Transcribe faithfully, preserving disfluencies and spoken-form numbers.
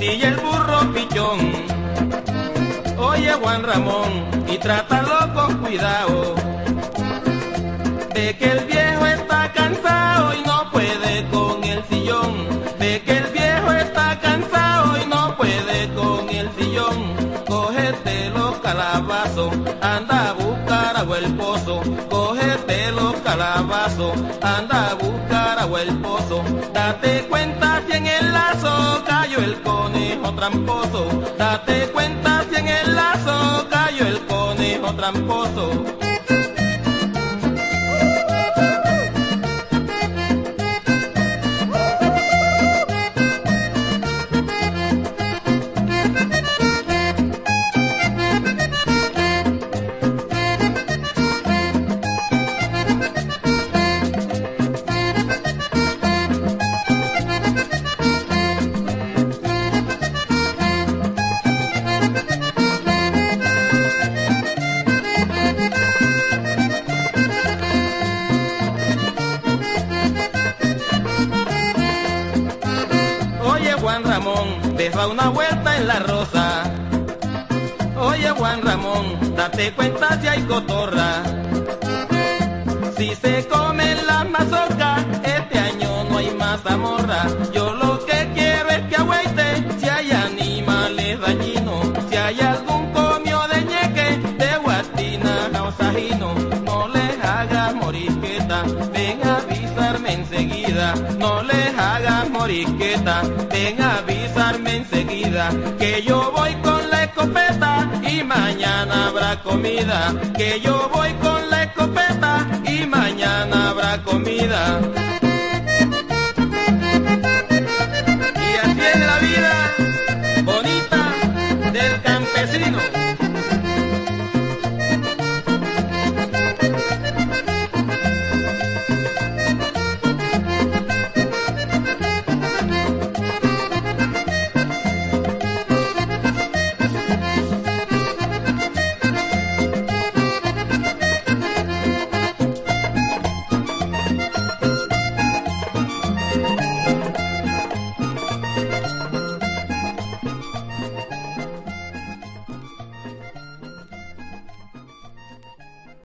y el burro pichón. Oye Juan Ramón, y trátalo con cuidado, ve que el viejo está cansado y no puede con el sillón, ve que el viejo está cansado y no puede con el sillón. Cógete los calabazos, anda a buscar agua el pozo, cógete los calabazos, anda a buscar agua el pozo. Date cuenta si en el lazo cayó el conejo tramposo, date cuenta si en el lazo cayó el conejo tramposo. Juan Ramón, deja una vuelta en la rosa. Oye Juan Ramón, date cuenta si hay cotorra. Si se comen las mazorcas, este año no hay mazamorra. Yo lo que quiero es que agüite si hay animales dañinos, si hay algún comio de ñeque, de guatina o sajino. No les hagas morisqueta, ven a avisarme enseguida. No les hagas morisqueta, ven a avisarme enseguida, que yo voy con la escopeta y mañana habrá comida, que yo voy con la escopeta